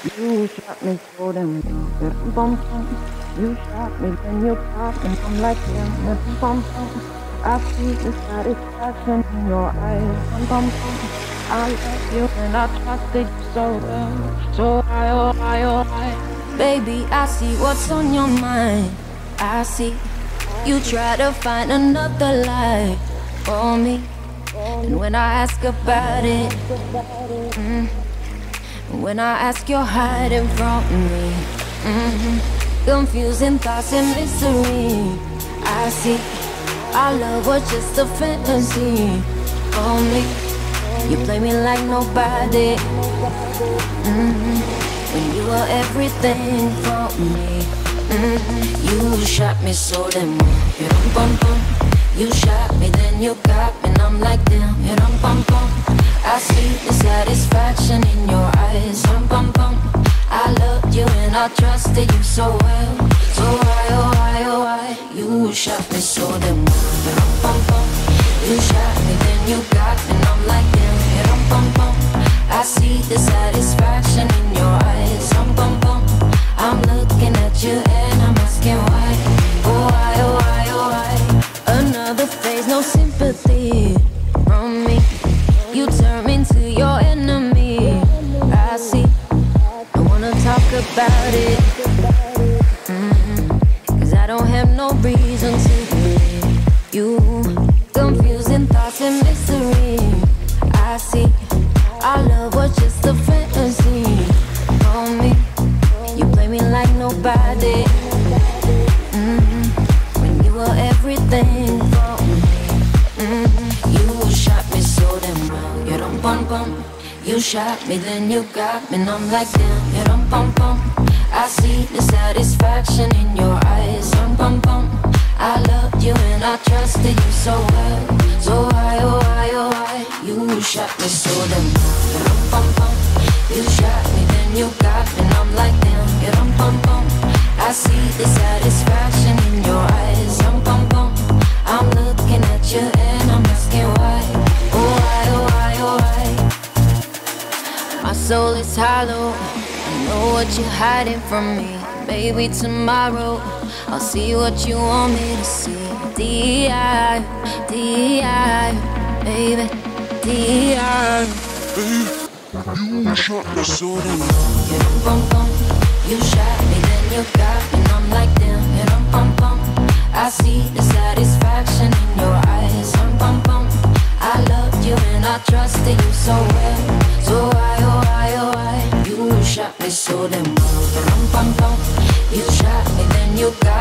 You shot me so damn well. Bum bum. You shot me, then you pop, and I'm like damn. Bum bum. I see the satisfaction in your eyes. Bum bum bum. I love you and I trusted you so well. So I, oh I, oh I. Baby, I see what's on your mind. I see you try to find another life for me. And when I ask about it, when I ask, you're hiding from me. Confusing thoughts and mystery. I see our love was just a fantasy for me. You play me like nobody. When you were everything for me. You shot me so damn well. You shot me, then you got me, and I'm like damn. I see the satisfaction in your eyes. I loved you and I trusted you so well. So why, oh why, oh why? You shot me so damn well. You shot me, then you got me, and I'm like damn. I see the satisfaction in your eyes. I'm looking at you and I'm asking why. Oh why, oh why, oh why? Another phase, no sympathy from me. You turn me into your enemy. I see, I wanna talk about it. Cause I don't have no reason to believe you. Confusing thoughts and mystery. I see, our love was just a fantasy for me. You play me like nobody. When you were everything for me. You shot me so damn well. You don't bum bum. You shot me, then you got me, and I'm like damn. You don't bum bum. I see the satisfaction in your eyes. I loved you and I trusted you so well. So why, oh why, oh why? You shot me so damn well. You shot me, then you got me, and I'm like damn. I see the satisfaction in your eyes. I'm looking at you and I'm asking why. Oh why, oh why, oh why? My soul is hollow. I know what you're hiding from me. Maybe tomorrow I'll see what you want me to see. D.I., D.I., baby, D.I. You shot me so damn well. You shot me, then you got me, and I'm like damn. I see the satisfaction in your eyes. I loved you and I trusted you so well. So why, oh why, oh why? You shot me so damn well. You shot me, then you got